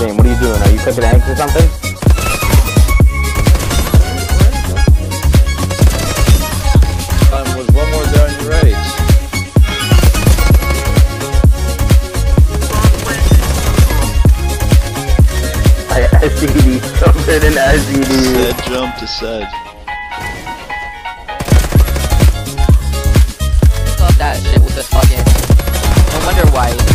game? What are you doing? Are you cooking eggs or something? Was one more down your right. I SGD, something in SGD. Said jump to said. That shit with the fucking. I wonder why.